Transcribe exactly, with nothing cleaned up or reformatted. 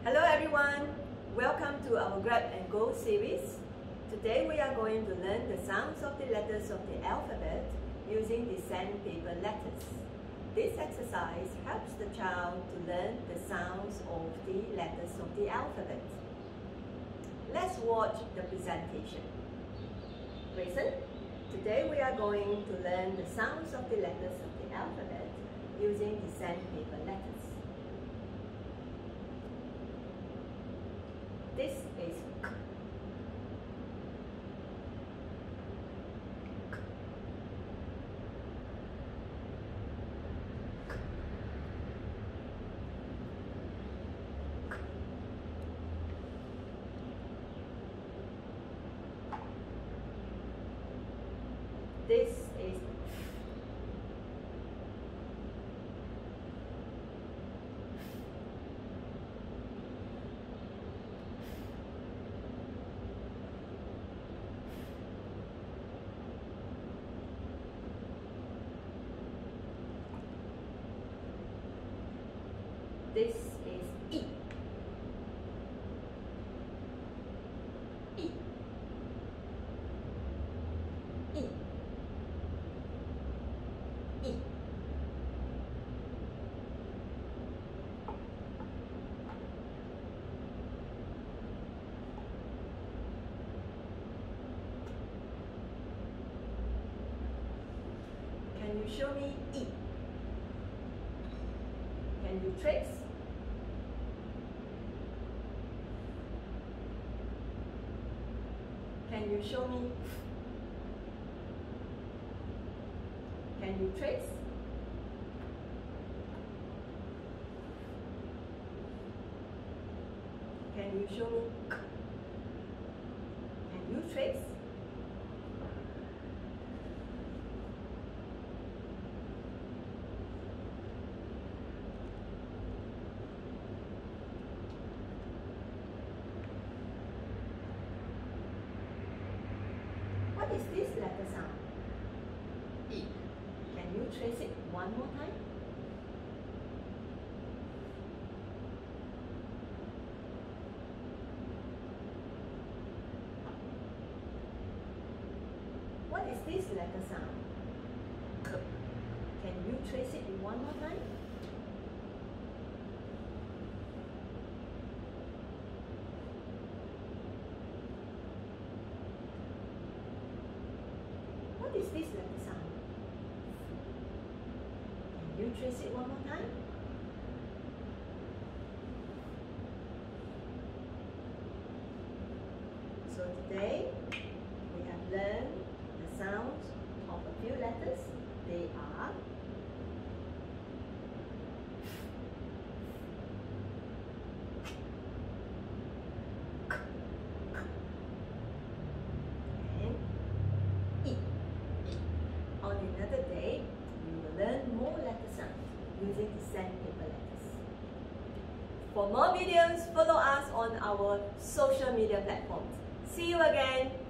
Hello everyone, welcome to our Grab and Go series. Today we are going to learn the sounds of the letters of the alphabet using the sandpaper letters. This exercise helps the child to learn the sounds of the letters of the alphabet. Let's watch the presentation. Listen, today we are going to learn the sounds of the letters of the alphabet using the sandpaper letters. This is K. This is This is E. E. E. E. Can you show me E? Can you trace? Can you show me? Can you trace? Can you show me? Can you trace? What is this letter sound? E. Can you trace it one more time? What is this letter sound? K. Can you trace it one more time? What is this letter sound? Can you trace it one more time? So today we have learned the sounds of a few letters. They are On another day, we will learn more letter sounds using the sandpaper letters. For more videos, follow us on our social media platforms. See you again!